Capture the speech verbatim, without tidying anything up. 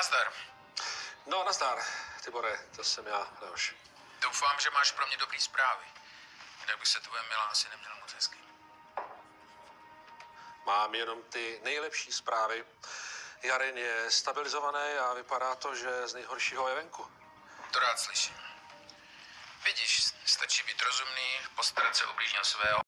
Nazdar. No, nazdar, Tibore, to jsem já, Leoš. Doufám, že máš pro mě dobrý zprávy. Jinak by se tvoje milá asi neměla moc hezky. Mám jenom ty nejlepší zprávy. Jarin je stabilizovaný a vypadá to, že z nejhoršího je venku. To rád slyším. Vidíš, stačí být rozumný, postarat se o blížního svého